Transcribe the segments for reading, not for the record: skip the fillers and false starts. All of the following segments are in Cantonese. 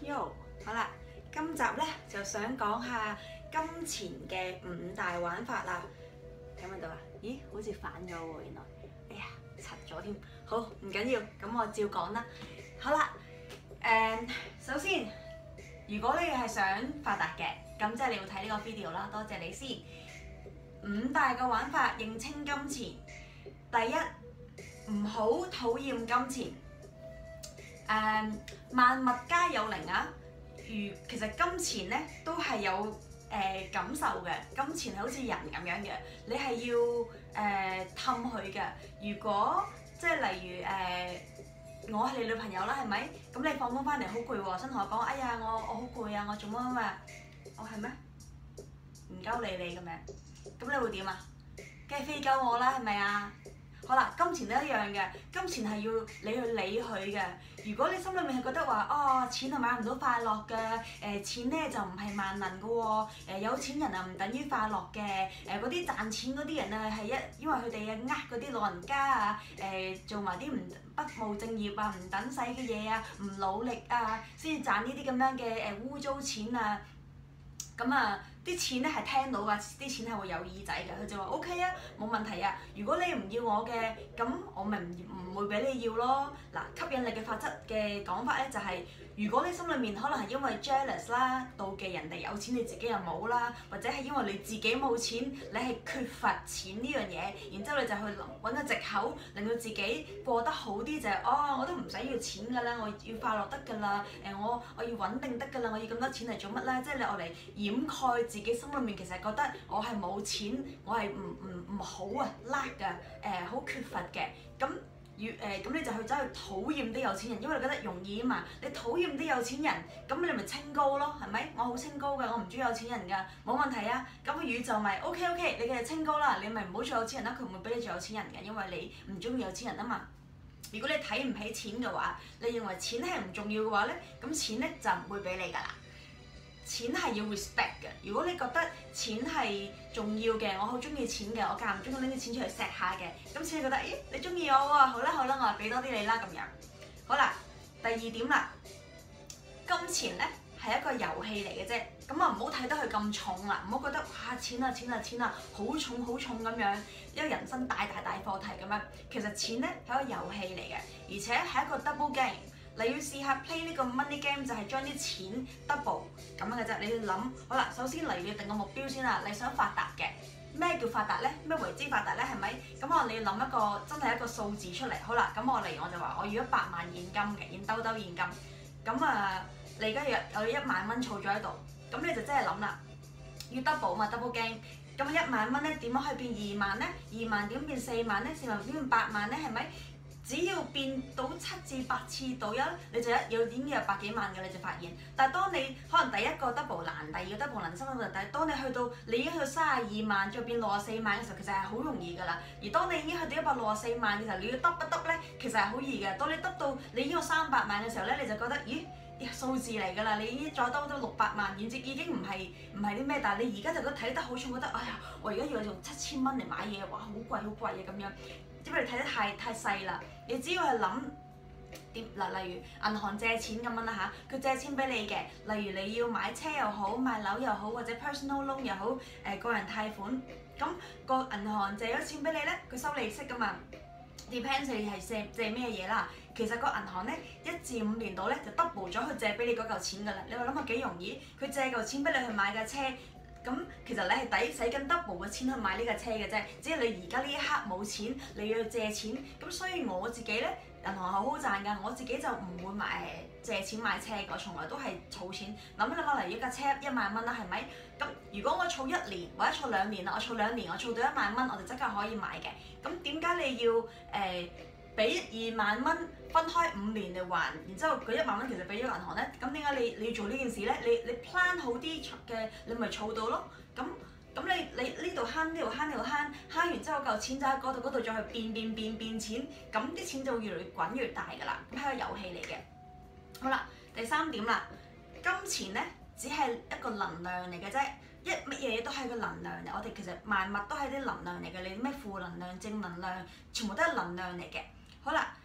Yo，好啦，今集咧就想講下金錢嘅5大玩法啦。睇唔睇到啊？咦，好似反咗喎，原來。哎呀，柒咗添。好，唔緊要，咁我照講啦。好啦，首先，如果你係想發達嘅，咁即係你要睇呢個 video 啦。多謝你先。5大嘅玩法認清金錢。第一，唔好討厭金錢。萬物皆有靈啊！其實金錢咧都係有感受嘅，金錢係好似人咁樣嘅，你係要氹佢嘅。如果即係例如我係你女朋友啦，係咪？咁你放工翻嚟好攰喎，想同我講，哎呀，我好攰啊，我做乜乜乜，我係咩？唔鳩理你咁樣，咁你會點啊？梗係飛鳩我啦，係咪啊？好啦，金錢都一樣嘅，金錢係要你去理佢嘅。如果你心裏面係覺得話，哦，錢係買唔到快樂嘅，錢咧就唔係萬能嘅喎，有錢人啊唔等於快樂嘅，嗰啲賺錢嗰啲人啊係因為佢哋嗰啲老人家啊，做埋啲不務正業啊、唔等使嘅嘢啊、唔努力啊，先至賺呢啲咁樣嘅污糟錢啊，咁啊〜啲錢咧係聽到㗎，啲錢係會有耳仔嘅。佢就話 OK 啊，冇問題啊。如果你唔要我嘅，咁我咪唔會俾你要咯。嗱，吸引力嘅法則嘅講法咧就係，如果你心裡面可能係因為 jealous 啦、妒忌人哋有錢，你自己又冇啦，或者係因為你自己冇錢，你係缺乏錢呢樣嘢，然之後你就去揾個藉口，令到自己過得好啲，就係我都唔使要錢㗎啦，我要快樂得㗎啦，我要穩定得㗎啦，我要咁多錢嚟做乜咧？即係你愛嚟掩蓋自己心裏面其實覺得我係冇錢，我係唔好啊，叻㗎，好缺乏嘅。咁咁你就去走去討厭啲有錢人，因為你覺得容易啊嘛。你討厭啲有錢人，咁你咪清高咯，係咪？我好清高㗎，我唔中意有錢人㗎，冇問題啊。咁宇宙咪 OK， 你嘅清高啦，你咪唔好做有錢人啦，佢唔會俾你做有錢人嘅，因為你唔中意有錢人啊嘛。如果你睇唔起錢嘅話，你認為錢係唔重要嘅話咧，咁錢咧就唔會俾你㗎啦。錢係要 respect 嘅。如果你覺得錢係重要嘅，我好中意錢嘅，我間唔中拎啲錢出嚟錫下嘅，咁錢你覺得，咦，你中意我喎，好啦，我係俾多啲你啦咁樣。好啦，第二點啦，金錢咧係一個遊戲嚟嘅啫，咁唔好睇得佢咁重啦，唔好覺得哇錢啊好重咁樣，一個人生大課題咁樣。其實錢咧係一個遊戲嚟嘅，而且係一個 double game。你要試下 play 呢個 money game， 就係將啲錢 double 咁樣嘅啫。你要諗好啦，首先嚟要定個目標先啦。你想發達嘅，咩叫發達咧？咩為之發達咧？係咪？咁你要諗一個真係一個數字出嚟。好啦，咁我就話我要100萬現金嘅，現兜現金。咁你而家有1萬蚊儲咗喺度，咁你就真係諗啦，要 double 嘛 double game。咁1萬蚊咧點樣可以變2萬咧？2萬點變4萬咧？4萬點變8萬咧？係咪？只要變到7至8次到1，你就已經有百幾萬嘅，你就發現。但係當你可能第一個 double 難，第二個 double 難，3個 double 難，但係當你已經去到32萬，再變64萬嘅時候，其實係好容易㗎啦。而當你已經去到164萬嘅時候，你要得不得咧？其實係好易嘅。當你得到你已經有300萬嘅時候咧，你就覺得咦？數字嚟㗎啦，你已經再兜到600萬，已經唔係啲咩，但係你而家就覺得睇得好重，覺得哎呀，我而家要用7000蚊嚟買嘢，哇，好貴啊咁樣，因為你睇得太細啦。你只要係諗例如銀行借錢咁樣啦嚇，佢借錢俾你嘅，例如你要買車又好，買樓又好，或者 personal loan 又好，個人貸款，咁個銀行借咗錢俾你咧，佢收利息㗎嘛。Depends 你係借咩嘢啦，其實個銀行咧1至5年度咧就 double 咗佢借俾你嗰嚿錢㗎啦。你話諗下幾容易？佢借嚿錢俾你去買架車，咁其實你係抵使緊 double 嘅錢去買呢架車嘅啫。只係你而家呢一刻冇錢，你要去借錢。咁所以我自己咧，銀行係好好賺㗎，我自己就唔會借錢買車㗎，我從來都係儲錢。諗一諗嚟，一架車1萬蚊啦，係咪？咁如果我儲1年或者儲2年啦，我儲2年，我儲到1萬蚊，我就即刻可以買嘅。咁點解你要俾2萬蚊分開5年嚟還，然之後嗰1萬蚊其實俾咗銀行咧？咁點解你要做呢件事咧？你 plan 好啲嘅，你咪儲到咯。咁你呢度慳，呢度慳完之後嚿錢就喺嗰度再去變錢，咁啲錢就會越嚟越滾越大㗎啦。咁係個遊戲嚟嘅。好啦，第3點啦，金錢咧只係一個能量嚟嘅啫。乜嘢都係個能量嚟，我哋其實萬物都係啲能量嚟嘅。你咩負能量、正能量，全部都係能量嚟嘅。好啦，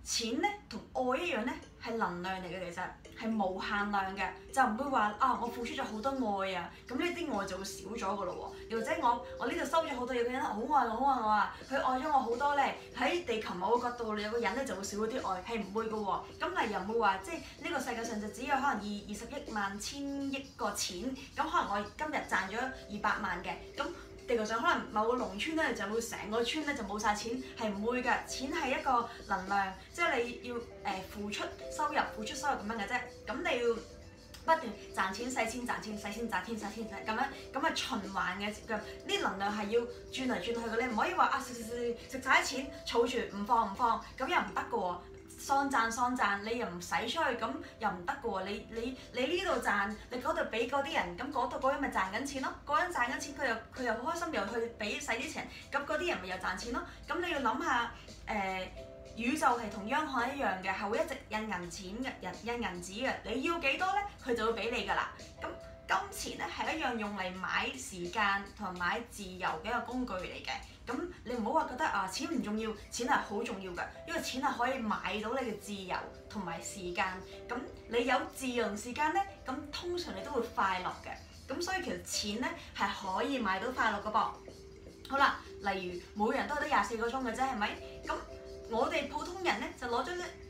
錢咧同愛一樣咧，係能量嚟嘅，其實係無限量嘅，就唔會話啊我付出咗好多愛啊，咁呢啲愛就會少咗噶咯喎。又或者我呢度收咗好多嘢，個人好愛我好愛我啊，佢愛咗我好多咧，喺地球某個角度有個人咧就會少咗啲愛，係唔會噶喎。咁但係又唔會話即係呢個世界上就只有可能20億萬千億個錢，咁可能我今日賺咗200萬嘅咁。地球上可能某個農村咧就會成個村咧就冇晒錢，係唔會㗎。錢係一個能量，即係你要付出收入咁樣嘅啫。咁你要不斷賺錢使錢賺錢使錢賺錢使錢咁樣循環嘅。呢能量係要轉嚟轉去嘅，你唔可以話啊食晒啲錢儲住唔放，咁又唔得㗎喎。喪賺，你又唔使出去，咁又唔得㗎喎。你呢度賺，你嗰度俾嗰啲人，咁嗰度嗰人咪賺緊錢咯。嗰人賺緊錢，佢又好開心，又去使啲錢，咁嗰啲人咪又賺錢咯。咁你要諗下，宇宙係同央行一樣嘅，係會一直印銀錢嘅，印銀紙嘅。你要幾多咧，佢就會俾你㗎啦。咁金錢咧係一樣用嚟買時間同埋買自由嘅一個工具嚟嘅。咁你唔好話覺得啊錢唔重要，錢係好重要㗎，因為錢係可以買到你嘅自由同埋時間。咁你有自由同時間咧，咁通常你都會快樂嘅。咁所以其實錢咧係可以買到快樂㗎噃。好啦，例如每人都係得24個鐘嘅啫，係咪？咁我哋普通人咧就攞咗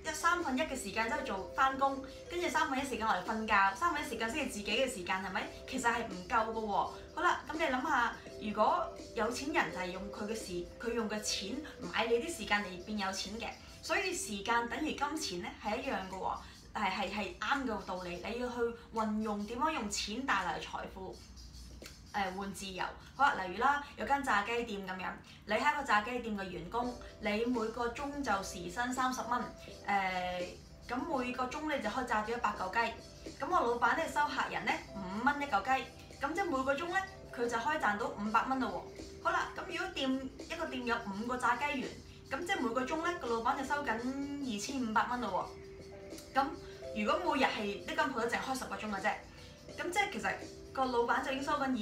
1/3嘅時間走去做翻工，跟住1/3時間落嚟瞓覺，1/3時間先係自己嘅時間，係咪？其實係唔夠㗎喎。好啦，咁你諗下，如果有錢人就係用佢用嘅錢買你啲時間嚟變有錢嘅，所以時間等於金錢咧係一樣㗎喎，係啱嘅道理。你要去運用點樣用錢帶來財富。換自由，好啦，例如啦，有間炸雞店咁樣，你係一個炸雞店嘅員工，你每個鐘就時薪30蚊，咁每個鐘咧就可以炸咗100嚿雞，咁我老闆咧收客人咧5蚊一嚿雞，咁即係每個鐘咧佢就可以賺到500蚊咯喎。好啦，咁如果一個店有5個炸雞員，咁即係每個鐘咧個老闆就收緊2500蚊咯喎。咁如果每日係呢間鋪頭淨係開10個鐘嘅啫，咁即係其實個老闆就已經收緊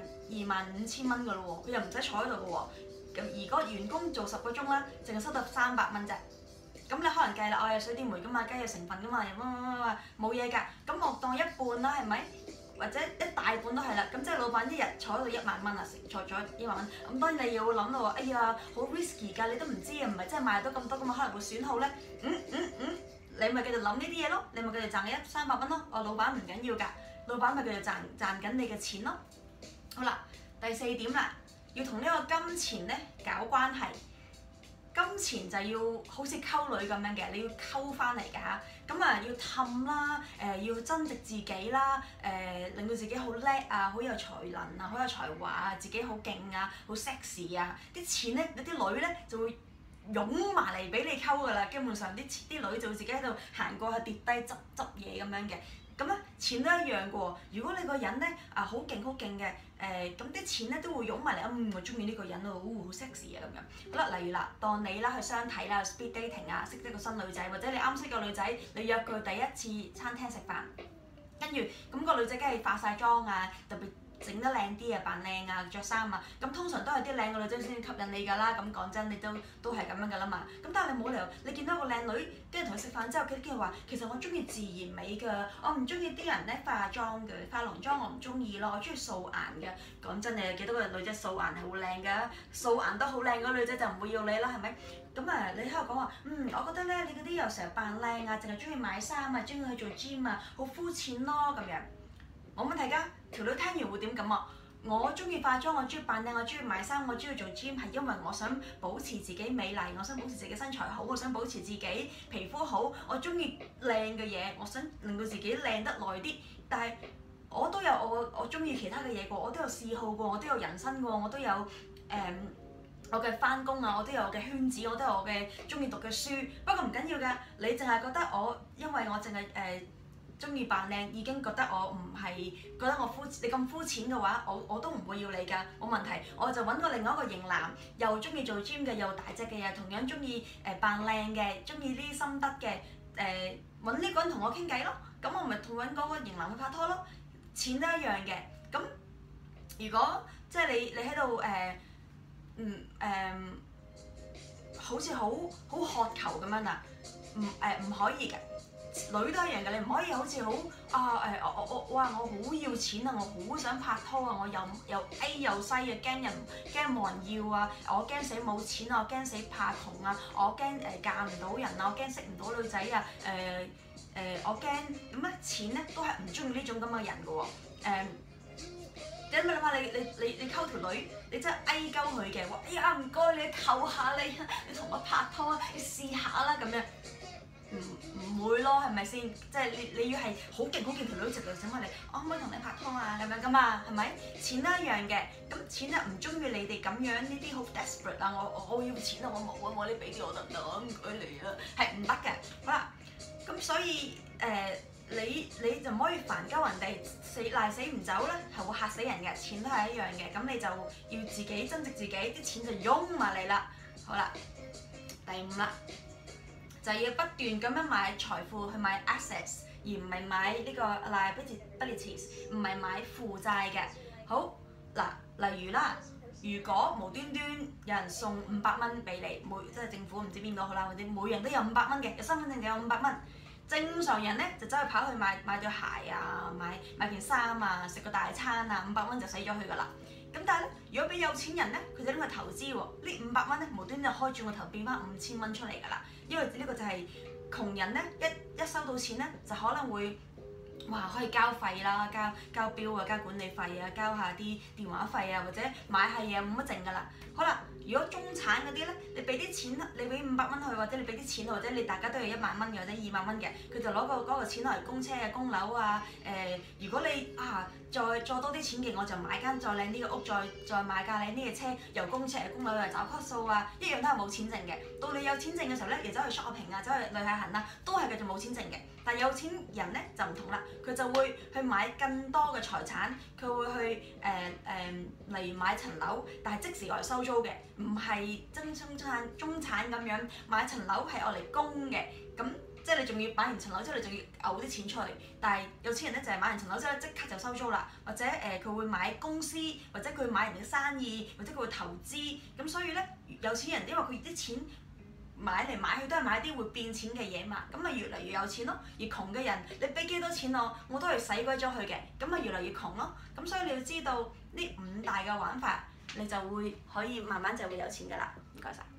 25000蚊㗎咯喎，佢又唔使坐喺度㗎喎。咁而個員工做10個鐘啦，淨係收到300蚊啫。咁你可能計啦，我有水電煤㗎嘛，雞有成分㗎嘛，又冇嘢㗎。咁我當一半啦，係咪？或者一大半都係啦。咁即係老闆一日坐喺度1萬蚊啊，坐咗1萬蚊。咁當然你又會諗到話，哎呀，好 risky 㗎，你都唔知啊，唔係真係賣到咁多㗎嘛，可能會損耗咧。你咪繼續諗呢啲嘢咯，你咪繼續賺你300蚊咯。我老闆唔緊要㗎。老闆咪繼續賺緊你嘅錢咯。好啦，第4點啦，要同呢個金錢咧搞關係。金錢就要好似溝女咁樣嘅，你要溝翻嚟㗎。咁啊要氹啦，要增值自己啦，令到自己好叻啊，好有才能啊，好有才華啊，自己好勁啊，好 sexy 啊。啲錢咧，啲女咧就會湧埋嚟俾你溝㗎啦。基本上啲女就會自己喺度行過去跌低執嘢咁樣嘅。咁咧錢都一樣嘅喎。如果你個人咧好勁嘅，咁啲錢咧都會湧埋嚟。我中意呢個人咯，好 sexy 啊咁樣。好啦，例如啦，當你啦去相睇啦 ，speed dating 啊，識一個新女仔，或者你啱識個女仔，你約佢第一次餐廳食飯，跟住咁個女仔梗係化晒妝啊，特別整得靚啲啊，扮靚啊，着衫啊，咁通常都係啲靚嘅女仔先吸引你㗎啦。咁講真，你都係咁樣㗎啦嘛。咁但係你冇理由，你見到個靚女，跟住同佢食飯之後，跟住話其實我中意自然美㗎，我唔中意啲人咧化妝嘅，化濃妝我唔中意咯，我中意素顏嘅。講真，你有幾多個女仔素顏係好靚㗎？素顏都好靚嗰女仔就唔會要你啦，係咪？咁啊，你喺度講話，我覺得咧，你嗰啲又成日扮靚啊，淨係中意買衫啊，中意去做 gym 啊，好膚淺咯咁樣。冇問題㗎，條女聽完會點咁啊？我中意化妝，我中意扮靚，我中意買衫，我中意做 gym，係因為我想保持自己美麗，我想保持自己身材好，我想保持自己皮膚好，我中意靚嘅嘢，我想令到自己靚得耐啲。但係我都有我中意其他嘅嘢過，我都有嗜好過，我都有人生過，我都有我嘅返工啊，我都有我嘅圈子，我都有我嘅中意讀嘅書。不過唔緊要㗎，你淨係覺得因為我淨係中意扮靚，已經覺得我唔係覺得我你咁膚淺嘅話，我都唔會要你㗎，冇問題。我就揾個另外一個型男，又中意做 gym 嘅，又大隻嘅，又同樣中意扮靚嘅，中意啲心得嘅，揾呢個人同我傾偈咯。咁我咪同揾嗰個型男去拍拖咯。錢都一樣嘅。咁如果即係你喺度好似好渴求咁樣啊， 唔可以嘅。女都一樣嘅，你唔可以好似好我好要錢啊，我好想拍拖啊，我又 A 又西啊，驚冇人要啊，我驚死冇錢啊，我驚死怕窮啊，我驚嫁唔到人啊，我驚識唔到女仔啊，我驚咁咧，錢咧都係唔中意呢種咁嘅人嘅喎。你諗下你溝條女，你真係翳鳩佢嘅，話哎呀唔該你求下你啊，你同我拍拖啊，你試下啦咁樣。唔會咯，係咪先？即係你要係好勁條女直嚟請問你，我可唔可以同你拍拖啊？咁樣噶嘛，係咪？錢都一樣嘅，咁錢咧唔中意你哋咁樣呢啲好 desperate 啊！我要錢啊！我冇啊！我你俾啲我得唔得啊？唔該你啊，係唔得嘅。好啦，咁所以你就唔可以煩鳩人哋，賴死唔走咧，係會嚇死人嘅。錢都係一樣嘅，咁你就要自己增值自己，啲錢就擁埋嚟啦。好啦，第5啦。就要不斷咁樣買財富去買 assets， 而唔係買呢個 liabilities， 唔係買負債嘅。好嗱，例如啦，如果無端端有人送500蚊俾你，即係政府唔知邊個好啦，或者每人都有500蚊嘅，有身份證就有500蚊。正常人咧就走去跑去買對鞋啊，買件衫啊，食個大餐啊，500蚊就使咗佢噶啦。咁但係咧，如果俾有錢人咧，佢就拎去投資喎，呢500蚊咧無端就開轉個頭變翻5000蚊出嚟㗎啦。因為呢個就係窮人咧，一收到錢咧，就可能會可以交費啦，交標啊，交管理費啊，交下啲電話費啊，或者買下嘢冇乜剩㗎啦。好啦，如果中產嗰啲咧，你俾啲錢，你俾500蚊去，或者你俾啲錢，或者你大家都有1萬蚊嘅或者2萬蚊嘅，佢就攞嗰個錢嚟供車啊、供樓啊。如果你再多啲錢嘅，我就買間再靚啲嘅屋，再買架靚啲嘅車，又供車又供樓又找級數啊，一樣都係冇錢剩嘅。到你有錢剩嘅時候咧，又走去 shopping 啊，走去旅下行啊，都係繼續冇錢剩嘅。但係有錢人咧就唔同啦，佢就會去買更多嘅財產，佢會去例如買層樓，但係即時來收租嘅，唔係中產咁樣買層樓係愛嚟供嘅。咁即係你仲要買完層樓之後，你仲要嘔啲錢出嚟。但係有錢人咧就係買完層樓之後即刻就收租啦，或者佢會買公司，或者佢買人嘅生意，或者佢會投資。咁所以咧，有錢人因為佢啲錢買嚟買去都係買啲會變錢嘅嘢嘛，咁咪越嚟越有錢咯。而窮嘅人，你俾幾多錢我都係使鬼咗佢嘅，咁咪越嚟越窮咯。咁所以你要知道呢5大嘅玩法，你就會可以慢慢就會有錢㗎啦。唔該晒。